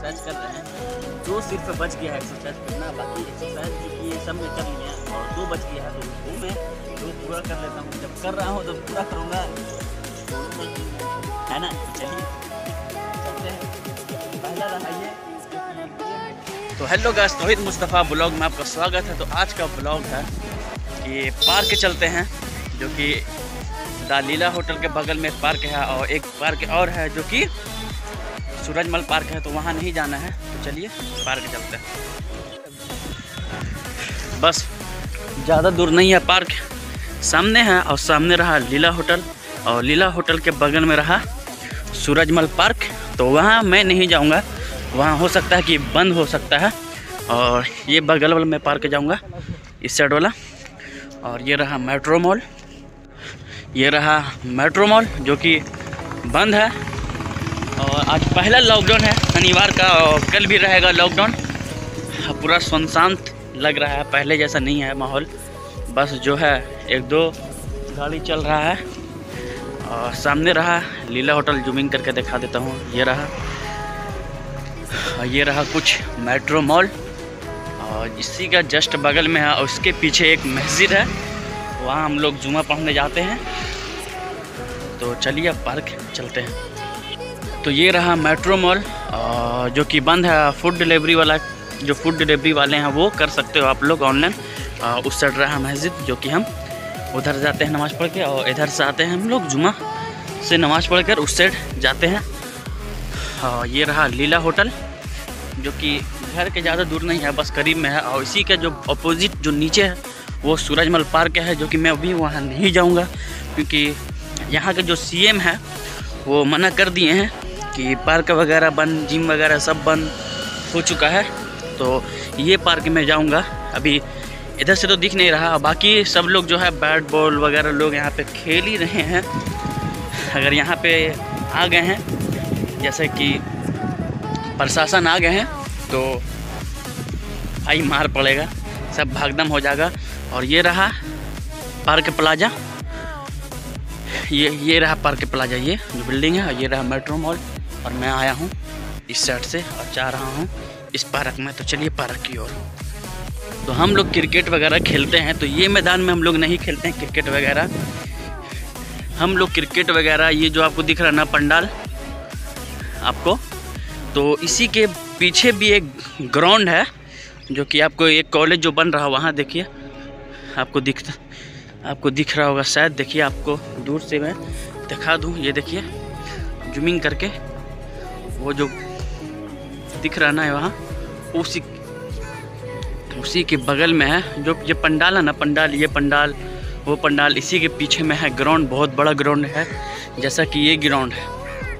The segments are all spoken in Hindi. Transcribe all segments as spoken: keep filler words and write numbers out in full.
एक्सरसाइज कर रहे हैं। दो सिर्फ बच गया है एक्सरसाइज करना, बाकी एक्सरसाइज जो कि ये सब में कर लिया है और दो बच गया है, तो वो मैं दो पूरा कर लेता हूँ। जब कर रहा हूँ तो पूरा करूँगा, है ना। चलिए चलते हैं, पहला रहा ये। तो हेलो गाइस, तौहीद मुस्तफ़ा ब्लॉग में आपका स्वागत है। तो आज का ब्लॉग है कि पार्क चलते हैं, जो कि द लीला होटल के बगल में एक पार्क है और एक पार्क और है जो कि सूरजमल पार्क है, तो वहाँ नहीं जाना है। तो चलिए पार्क चलते हैं। बस ज़्यादा दूर नहीं है, पार्क सामने है और सामने रहा लीला होटल और लीला होटल के बगल में रहा सूरजमल पार्क। तो वहाँ मैं नहीं जाऊँगा, वहाँ हो सकता है कि बंद हो सकता है। और ये बगल वाला मैं पार्क जाऊँगा, इस साइड वाला। और ये रहा मेट्रो मॉल, ये रहा मेट्रो मॉल जो कि बंद है। और आज पहला लॉकडाउन है शनिवार का, और कल भी रहेगा लॉकडाउन। पूरा सुनसान लग रहा है, पहले जैसा नहीं है माहौल। बस जो है एक दो गाड़ी चल रहा है। और सामने रहा लीला होटल, जूमिंग करके दिखा देता हूँ। ये रहा, ये रहा कुछ मेट्रो मॉल और इसी का जस्ट बगल में है। और उसके पीछे एक मस्जिद है, वहाँ हम लोग जुमा पढ़ने जाते हैं। तो चलिए अब पार्क चलते हैं। तो ये रहा मेट्रो मॉल जो कि बंद है। फूड डिलीवरी वाला, जो फूड डिलीवरी वाले हैं वो कर सकते हो आप लोग ऑनलाइन। उस साइड रहा मस्जिद, जो कि हम उधर जाते हैं नमाज़ पढ़ के, और इधर से आते हैं हम लोग जुमा से नमाज़ पढ़ कर उस साइड जाते हैं। और ये रहा लीला होटल, जो कि घर के ज़्यादा दूर नहीं है, बस करीब में है। और इसी का जो अपोजिट जो नीचे है वो सूरजमल पार्क है, जो कि मैं अभी वहाँ नहीं जाऊँगा, क्योंकि यहाँ के जो सीएम है वो मना कर दिए हैं कि पार्क वगैरह बंद, जिम वगैरह सब बंद हो चुका है। तो ये पार्क में जाऊँगा। अभी इधर से तो दिख नहीं रहा, बाकी सब लोग जो है बैट बॉल वगैरह लोग यहाँ पे खेल ही रहे हैं। अगर यहाँ पे आ गए हैं, जैसे कि प्रशासन आ गए हैं, तो भाई मार पड़ेगा, सब भागदम हो जाएगा। और ये रहा पार्क प्लाजा, ये ये रहा पार्क प्लाजा, ये जो बिल्डिंग है। ये रहा मेट्रो मॉल और मैं आया हूँ इस साइड से और जा रहा हूँ इस पार्क में। तो चलिए पार्क की ओर। तो हम लोग क्रिकेट वगैरह खेलते हैं, तो ये मैदान में हम लोग नहीं खेलते हैं क्रिकेट वगैरह। हम लोग क्रिकेट वगैरह, ये जो आपको दिख रहा है ना पंडाल आपको, तो इसी के पीछे भी एक ग्राउंड है, जो कि आपको एक कॉलेज जो बन रहा है वहाँ देखिए, आपको दिखता आपको दिख रहा होगा शायद। देखिए आपको दूर से मैं दिखा दूँ, ये देखिए जूमिंग करके, वो जो दिख रहा ना है वहाँ, उसी उसी के बगल में है जो ये पंडाल है ना, पंडाल, ये पंडाल, वो पंडाल, इसी के पीछे में है ग्राउंड। बहुत बड़ा ग्राउंड है, जैसा कि ये ग्राउंड है।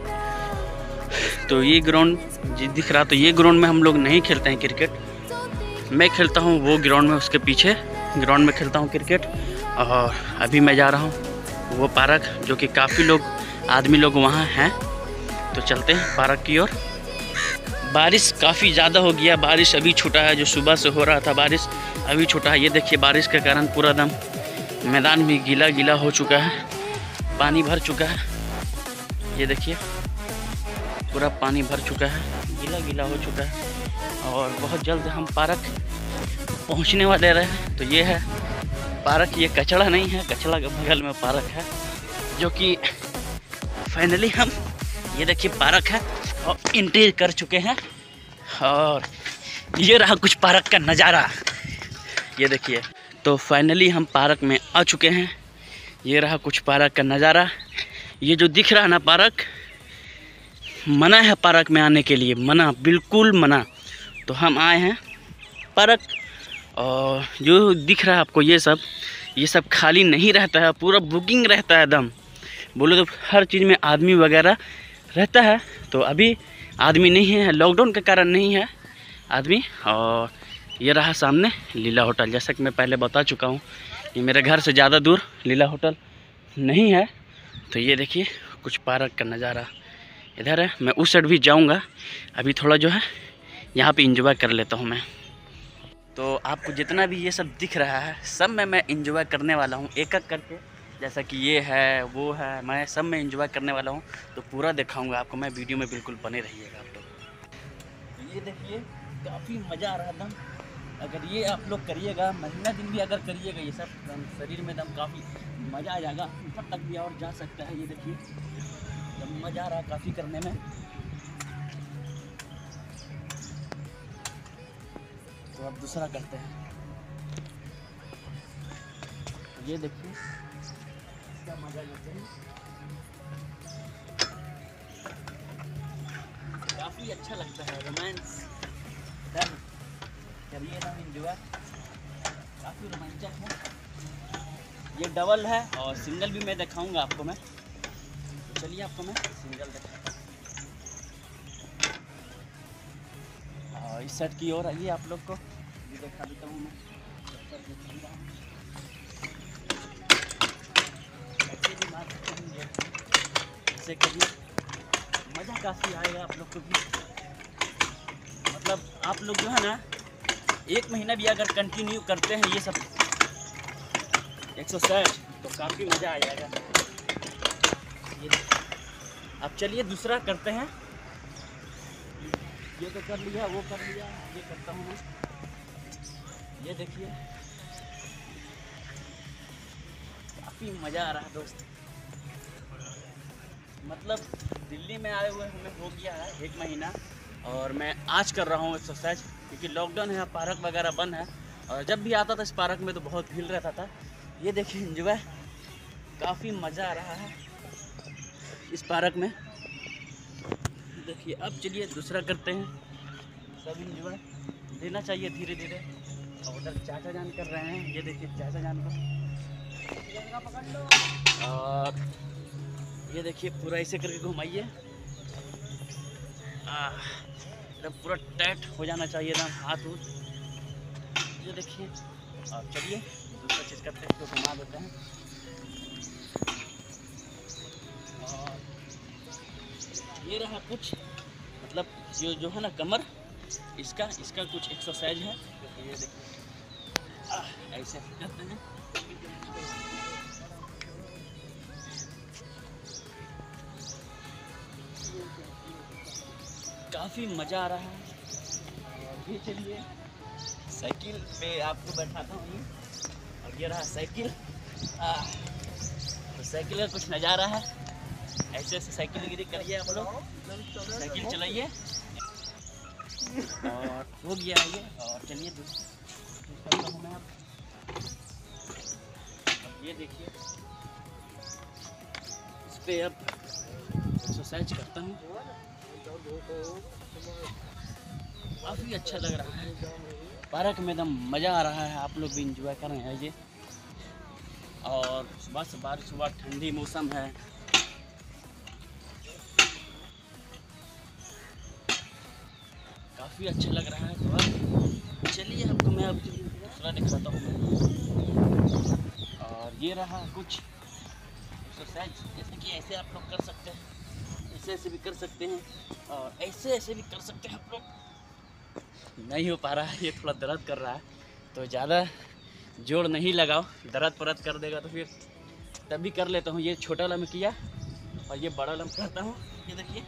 तो ये ग्राउंड जी दिख रहा, तो ये ग्राउंड में हम लोग नहीं खेलते हैं क्रिकेट। मैं खेलता हूँ वो ग्राउंड में, उसके पीछे ग्राउंड में खेलता हूँ क्रिकेट। और अभी मैं जा रहा हूँ वो पार्क, जो कि काफ़ी लोग आदमी लोग वहाँ हैं। तो चलते हैं पार्क की ओर। बारिश काफ़ी ज़्यादा हो गया, बारिश अभी छूटा है, जो सुबह से हो रहा था बारिश अभी छूटा है। ये देखिए बारिश के कारण पूरा दम मैदान भी गीला गीला हो चुका है, पानी भर चुका है। ये देखिए पूरा पानी भर चुका है, गीला गीला हो चुका है। और बहुत जल्द हम पार्क पहुंचने वाले रहे। तो ये है पार्क, ये कचड़ा नहीं है, कचड़ा के बगल में पार्क है, जो कि फाइनली हम, ये देखिए पार्क है और एंट्री कर चुके हैं। और ये रहा कुछ पार्क का नज़ारा, ये देखिए। तो फाइनली हम पार्क में आ चुके हैं। ये रहा कुछ पार्क का नज़ारा। ये जो दिख रहा है ना पार्क, मना है पार्क में आने के लिए, मना, बिल्कुल मना। तो हम आए हैं पार्क, और जो दिख रहा है आपको ये सब, ये सब खाली नहीं रहता है, पूरा बुकिंग रहता है एकदम। बोले तो हर चीज़ में आदमी वगैरह रहता है। तो अभी आदमी नहीं है, लॉकडाउन के कारण नहीं है आदमी। और ये रहा सामने लीला होटल, जैसा कि मैं पहले बता चुका हूँ, ये मेरे घर से ज़्यादा दूर लीला होटल नहीं है। तो ये देखिए कुछ पार्क का नज़ारा इधर है। मैं उस साइड भी जाऊँगा, अभी थोड़ा जो है यहाँ पे एंजॉय कर लेता हूँ मैं। तो आपको जितना भी ये सब दिख रहा है, सब में मैं एंजॉय करने वाला हूँ एक एक करके। जैसा कि ये है, वो है, मैं सब में एंजॉय करने वाला हूँ। तो पूरा दिखाऊंगा आपको मैं, वीडियो में बिल्कुल बने रहिएगा आप लोग। ये देखिए काफ़ी मज़ा आ रहा था। अगर ये आप लोग करिएगा, महीना दिन भी अगर करिएगा ये सब, दम शरीर में दम काफ़ी मज़ा आ जाएगा, ऊपर तक भी और जा सकता है। ये देखिए दम मज़ा आ रहा है काफ़ी करने में। तो अब दूसरा करते हैं। ये देखिए इसका मज़ा लेते हैं, काफ़ी अच्छा लगता है। रोमांस डन करिए ना, एंजॉय, काफ़ी रोमांचक है। ये डबल है और सिंगल भी मैं दिखाऊंगा आपको मैं। तो चलिए आपको मैं सिंगल दिखाता हूँ। और इस सेट की ओर आइए, आप लोग को ये दिखा देता हूँ मैं। ऐसे भी मार सकते हैं, ऐसे करिए, मज़ा काफ़ी आएगा आप लोग को भी। मतलब आप लोग जो है ना एक महीना भी अगर कंटिन्यू करते हैं ये सब एक्सरसाइज तो काफ़ी मज़ा आ जाएगा। ये अब चलिए दूसरा करते हैं। ये तो कर लिया, वो कर लिया, ये करता हूँ मैं। ये देखिए काफ़ी मज़ा आ रहा है दोस्त। मतलब दिल्ली में आए हुए हमें हो गया है एक महीना, और मैं आज कर रहा हूँ एक्सरसाइज, क्योंकि लॉकडाउन है, पार्क वगैरह बंद है। और जब भी आता था इस पार्क में तो बहुत भीड़ रहता था। ये देखिए एंजॉय, काफ़ी मज़ा आ रहा है इस पार्क में। देखिए अब चलिए दूसरा करते हैं। सब एंजॉय लेना चाहिए धीरे धीरे। और उधर चाचा जान कर रहे हैं, ये देखिए चाचा जान को। और ये देखिए पूरा ऐसे करके घुमाइए, एकदम पूरा टाइट हो जाना चाहिए एकदम हाथ उठ। ये देखिए। और चलिए दूसरा चीज़ करते हैं, तो घुमा देते हैं। और ये रहा कुछ, मतलब ये जो है ना कमर, इसका इसका कुछ एक्सरसाइज है। ये देखिए ऐसे करते हैं। काफ़ी मज़ा आ रहा है। और ये चलिए साइकिल पे आपको बैठाता हूँ। और ये रहा साइकिल। तो साइकिल का कुछ नज़ारा है, ऐसे ऐसे साइकिल गिरी करिए आप लोग, साइकिल चलाइए। और हो गया ये। और चलिए दूसरा हूँ मैं। अब ये देखिए इस पर अब एक्सरसाइज करता हूँ। काफ़ी अच्छा लग रहा है, पार्क में एकदम मज़ा आ रहा है। आप लोग भी इंजॉय कर रहे हैं ये। और सुबह से बारिश हुआ, ठंडी मौसम है। काफ़ी अच्छा लग रहा है। तो अब चलिए आपको मैं अब दूसरा दिखाता हूँ मैं। और ये रहा कुछ एक्सरसाइज, जैसे कि ऐसे आप लोग कर सकते हैं, ऐसे ऐसे भी कर सकते हैं, और ऐसे ऐसे भी कर सकते हैं आप लोग। नहीं हो पा रहा है, ये थोड़ा दर्द कर रहा है, तो ज़्यादा जोर नहीं लगाओ, दर्द परद कर देगा तो फिर तभी कर लेता हूँ। ये छोटा वाला में किया और ये बड़ा वाला में करता हूँ। ये देखिए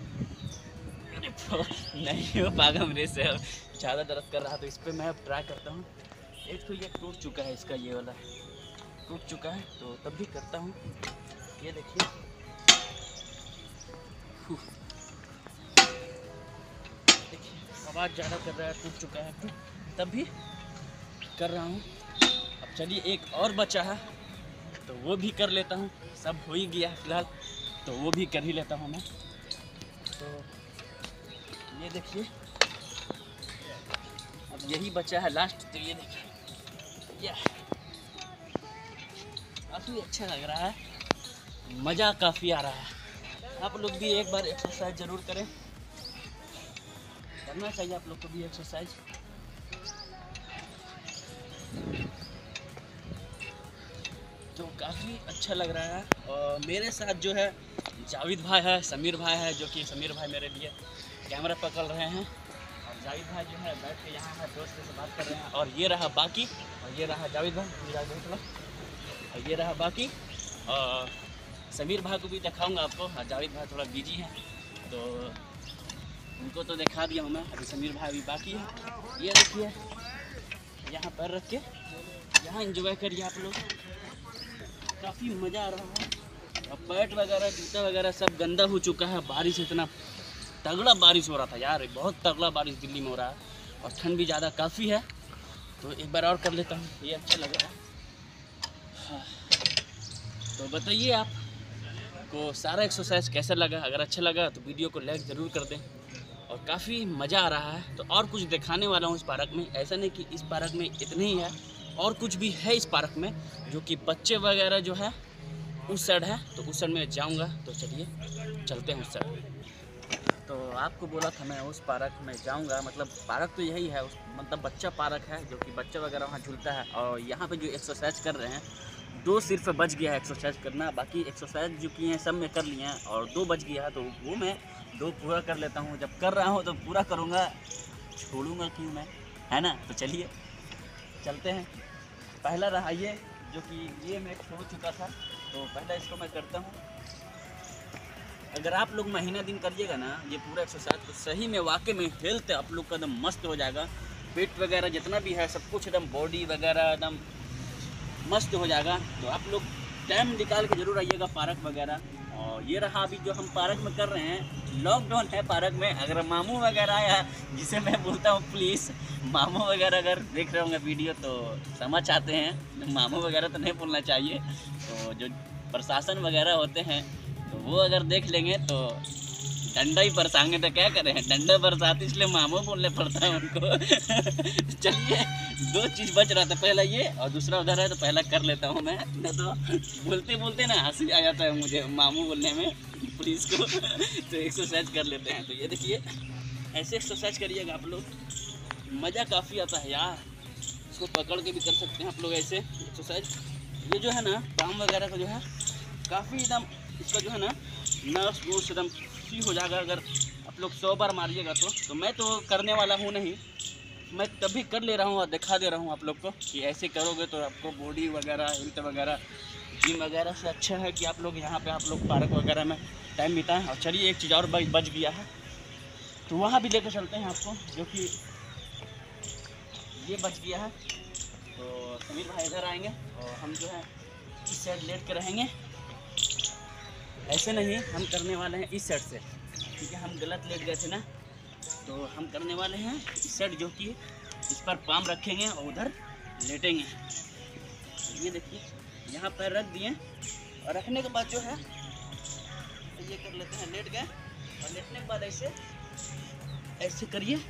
नहीं हो पाएगा मेरे से, अब ज़्यादा दर्द कर रहा है, तो इस पर मैं अब ट्राई करता हूँ। एक तो ये टूट चुका है, इसका ये वाला टूट चुका है, तो तब भी करता हूँ। ये देखिए देखिए आवाज़ ज़्यादा कर रहा है, टूट चुका है, तो तब भी कर रहा हूँ। अब चलिए एक और बचा है, तो वो भी कर लेता हूँ। सब हो ही गया फिलहाल, तो वो भी कर ही लेता हूँ मैं। तो ये देखिए अब यही बचा है लास्ट। तो ये देखिए ये काफ़ी अच्छा लग रहा है, मज़ा काफ़ी आ रहा है। आप लोग भी एक बार एक्सरसाइज ज़रूर करें, करना चाहिए आप लोग को भी एक्सरसाइज। तो काफ़ी अच्छा लग रहा है। और मेरे साथ जो है जावेद भाई है, समीर भाई है, जो कि समीर भाई मेरे लिए कैमरा पकड़ रहे हैं, और जावेद भाई जो है बैठ के यहाँ है दोस्त से बात कर रहे हैं। और ये रहा बाकी, और ये रहा जावेद भाई, और ये रहा बाकी। और समीर भाई को भी दिखाऊंगा आपको, और जावेद भाई थोड़ा बिजी है, तो उनको तो दिखा दिया हूँ मैं, अभी समीर भाई अभी बाकी है। ये देखिए यहाँ पैर रख के यहाँ एंजॉय करिए आप लोग, काफ़ी मज़ा आ रहा है। और पैट वगैरह जूता वगैरह सब गंदा हो चुका है, बारिश इतना तगड़ा बारिश हो रहा था यार, बहुत तगड़ा बारिश दिल्ली में हो रहा है और ठंड भी ज़्यादा काफ़ी है। तो एक बार और कर लेता हूँ, ये अच्छा लग रहा है। हाँ। तो बताइए आपको सारा एक्सरसाइज कैसा लगा, अगर अच्छा लगा तो वीडियो को लाइक ज़रूर कर दें। और काफ़ी मज़ा आ रहा है। तो और कुछ दिखाने वाला हूँ इस पार्क में, ऐसा नहीं कि इस पार्क में इतने ही है, और कुछ भी है इस पार्क में जो कि बच्चे वगैरह जो है उस साइड है, तो उस साइड में जाऊंगा। तो चलिए चलते हैं उस साइड। तो आपको बोला था मैं उस पार्क में जाऊंगा, मतलब पार्क तो यही है, उस मतलब बच्चा पार्क है जो कि बच्चा वगैरह वहाँ झूलता है। और यहाँ पे जो एक्सरसाइज कर रहे हैं, दो सिर्फ बच गया है एक्सरसाइज करना, बाकी एक्सरसाइज जो किए हैं सब में कर लिए हैं, और दो बच गया है तो वो मैं दो पूरा कर लेता हूँ। जब कर रहा हूँ तो पूरा करूँगा, छोड़ूंगा क्यों मैं, है ना। तो चलिए चलते हैं। पहला रहा ये, जो कि ये मैं छोड़ चुका था, तो पहला इसको मैं करता हूँ। अगर आप लोग महीना दिन करिएगा ना ये पूरा एक्सरसाइज, तो सही में वाकई में हेल्थ आप लोग का एकदम मस्त हो जाएगा। पेट वगैरह जितना भी है सब कुछ एकदम बॉडी वगैरह एकदम मस्त हो जाएगा। तो आप लोग टाइम निकाल के जरूर आइएगा पार्क वगैरह। और ये रहा अभी जो हम पार्क में कर रहे हैं, लॉकडाउन है पार्क में। अगर मामू वगैरह आया, जिसे मैं बोलता हूँ प्लीज़ मामू वगैरह अगर देख रहे होंगे वीडियो तो समझ आते हैं, मामू वगैरह तो नहीं बोलना चाहिए। तो जो प्रशासन वगैरह होते हैं तो वो अगर देख लेंगे तो डंडा ही बरसाएंगे, तो क्या करें, डंडा बरसाते इसलिए मामू बोलने पड़ता है उनको। चलिए दो चीज़ बच रहा था, पहला ये और दूसरा उधर है, तो पहला कर लेता हूँ मैं। न तो बोलते बोलते ना हंसी आ जाता है मुझे मामू बोलने में पुलिस को। तो एक्सरसाइज कर लेते हैं। तो ये देखिए ऐसे एक्सरसाइज करिएगा आप लोग, मज़ा काफ़ी आता है यार। इसको पकड़ के भी कर सकते हैं आप लोग ऐसे एक्सरसाइज। ये जो है ना काम वगैरह का जो है काफ़ी एकदम इसका जो है ना नर्व्स वोर्स एकदम फ्री हो जाएगा अगर आप लोग सौ बार मारिएगा तो। तो मैं तो करने वाला हूँ नहीं, मैं तभी कर ले रहा हूँ और दिखा दे रहा हूँ आप लोग को कि ऐसे करोगे तो आपको बॉडी वगैरह हेल्थ वगैरह जिम वगैरह से अच्छा है कि आप लोग यहाँ पे आप लोग पार्क वगैरह में टाइम बिताएं। और चलिए एक चीज़ और बच गया है, तो वहाँ भी लेकर चलते हैं आपको, जो कि ये बच गया है। तो समीर भाई इधर आएंगे और हम जो है इस साइड लेट कर रहेंगे। ऐसे नहीं, हम करने वाले हैं इस साइड से, क्योंकि हम गलत लेट गए थे ना। तो हम करने वाले हैं इस साइड, जो कि इस पर पाम रखेंगे और उधर लेटेंगे। तो ये देखिए यहाँ पैर रख दिए, और रखने के बाद जो है तो ये कर लेते हैं, लेट गए। और लेटने के बाद ऐसे ऐसे करिए,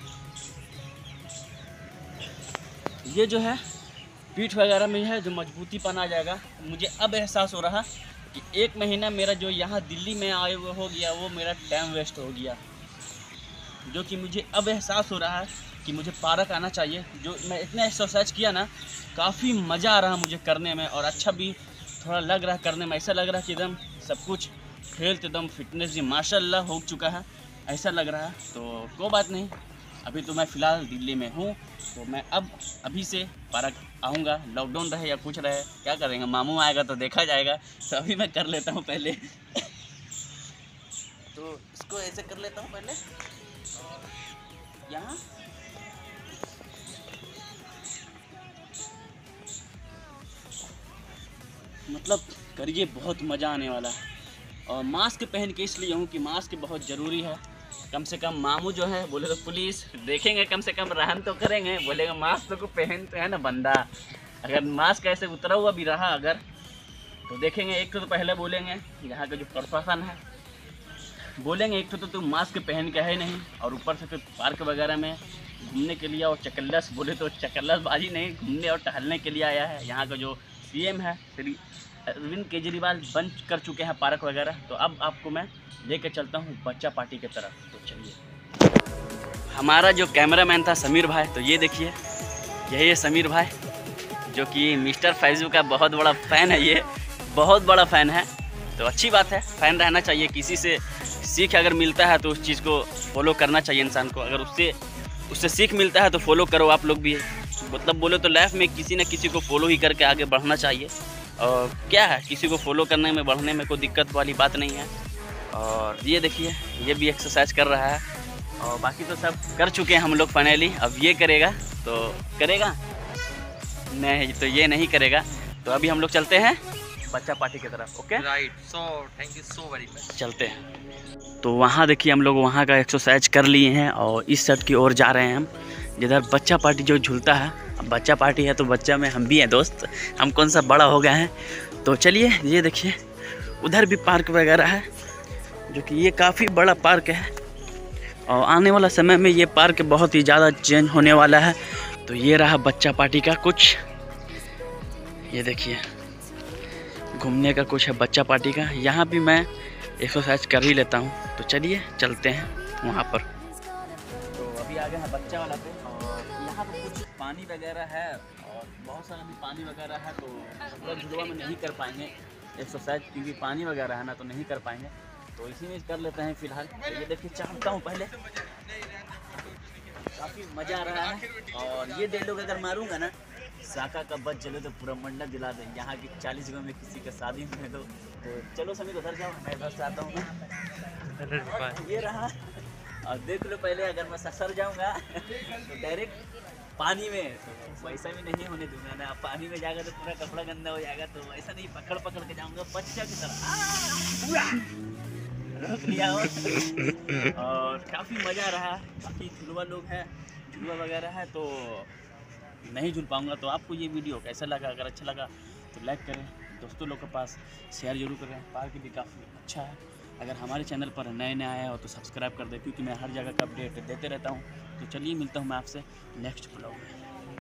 ये जो है पीठ वगैरह में है जो मजबूतीपन आ जाएगा। मुझे अब एहसास हो रहा कि एक महीना मेरा जो यहाँ दिल्ली में आए हुए हो गया, वो मेरा टाइम वेस्ट हो गया। जो कि मुझे अब एहसास हो रहा है कि मुझे पार्क आना चाहिए। जो मैं इतना एक्सरसाइज किया ना, काफ़ी मज़ा आ रहा मुझे करने में, और अच्छा भी थोड़ा लग रहा है करने में। ऐसा लग रहा है कि एकदम सब कुछ हेल्थ एकदम फिटनेस भी माशाल्लाह हो चुका है, ऐसा लग रहा है। तो कोई बात नहीं, अभी तो मैं फ़िलहाल दिल्ली में हूँ, तो मैं अब अभी से पार्क आऊँगा, लॉकडाउन रहे या कुछ रहे, क्या करेंगे, मामू आएगा तो देखा जाएगा। तो अभी मैं कर लेता हूँ पहले। तो इसको ऐसे कर लेता हूँ पहले, और यहाँ मतलब करिए, बहुत मज़ा आने वाला है। और मास्क पहन के इसलिए हूँ कि मास्क बहुत ज़रूरी है। कम से कम मामू जो है बोले तो पुलिस देखेंगे, कम से कम रहन तो करेंगे, बोलेगा मास्क तो को पहन तो है ना बंदा। अगर मास्क ऐसे उतरा हुआ भी रहा अगर, तो देखेंगे एक तो, तो पहले बोलेंगे यहाँ का जो प्रशासन है, बोलेंगे एक तो तो तुम मास्क पहन के है नहीं, और ऊपर से फिर पार्क वगैरह में घूमने के लिए और चकल्लस, बोले तो चकल्लसबाजी नहीं, घूमने और टहलने के लिए आया है। यहाँ का जो सीएम है श्री अरविंद केजरीवाल बन कर चुके हैं पार्क वगैरह। तो अब आपको मैं लेकर चलता हूँ बच्चा पार्टी की तरफ। तो चलिए, हमारा जो कैमरामैन था समीर भाई, तो ये देखिए यही है समीर भाई, जो कि मिस्टर फैज़ू का बहुत बड़ा फ़ैन है, ये बहुत बड़ा फ़ैन है। तो अच्छी बात है, फ़ैन रहना चाहिए। किसी से सीख अगर मिलता है तो उस चीज़ को फॉलो करना चाहिए इंसान को। अगर उससे उससे सीख मिलता है तो फॉलो करो आप लोग भी। मतलब बोले तो लाइफ में किसी न किसी को फॉलो ही करके आगे बढ़ना चाहिए। और क्या है, किसी को फॉलो करने में बढ़ने में कोई दिक्कत वाली बात नहीं है। और ये देखिए ये भी एक्सरसाइज कर रहा है, और बाकी तो सब कर चुके हैं हम लोग फाइनली। अब ये करेगा तो करेगा, नहीं तो ये नहीं करेगा। तो अभी हम लोग चलते हैं बच्चा पार्टी की तरफ। Okay right, so thank you so very much. चलते हैं। तो वहाँ देखिए हम लोग वहाँ का एक्सरसाइज कर लिए हैं और इस साइड की ओर जा रहे हैं हम, जिधर बच्चा पार्टी जो झूलता है। अब बच्चा पार्टी है तो बच्चा में हम भी हैं दोस्त, हम कौन सा बड़ा हो गए हैं। तो चलिए, ये देखिए उधर भी पार्क वगैरह है, जो कि ये काफ़ी बड़ा पार्क है और आने वाला समय में ये पार्क बहुत ही ज़्यादा चेंज होने वाला है। तो ये रहा बच्चा पार्टी का कुछ, ये देखिए घूमने का कुछ है बच्चा पार्टी का। यहाँ भी मैं एक्सरसाइज कर ही लेता हूँ। तो चलिए चलते हैं वहाँ पर। तो अभी आ गए हैं बच्चा वाला पे और यहाँ पर कुछ पानी वगैरह है और बहुत सारा भी पानी वगैरह है। तो मतलब झुलवा में नहीं कर पाएंगे एक्सरसाइज, क्योंकि पानी वगैरह है ना, तो नहीं कर पाएंगे। तो इसी में कर लेते हैं फ़िलहाल। तो ये देखिए चाहता हूँ पहले, काफ़ी मज़ा आ रहा है। और ये डायलॉग अगर मारूंगा ना, साका का बच जले तो पूरा मंडप दिला दें, यहाँ की चालीस गाँव में किसी का शादी में। तो, तो चलो समीर उधर जाओ, मैं इधर से आता हूँ। ये रहा, और देख लो पहले अगर मैं ससर जाऊँगा तो डायरेक्ट पानी में, तो वैसा भी नहीं होने दूंगा ना। पानी में जाएगा तो पूरा कपड़ा गंदा हो जाएगा। तो वैसा नहीं, पकड़ पकड़ के जाऊँगा बच्चा की तरह। रोक लिया हो। और काफ़ी मज़ा रहा, काफ़ी झुलवा लोग हैं, झुलवा वगैरह है। तो नहीं झूल पाऊँगा। तो आपको ये वीडियो कैसा लगा? अगर अच्छा लगा तो लाइक करें, दोस्तों लोग के पास शेयर जरूर करें। पार्क भी काफ़ी अच्छा है। अगर हमारे चैनल पर नए नए आए हो तो सब्सक्राइब कर दें, क्योंकि मैं हर जगह का अपडेट देते रहता हूँ। तो चलिए मिलता हूँ मैं आपसे नेक्स्ट ब्लॉग में।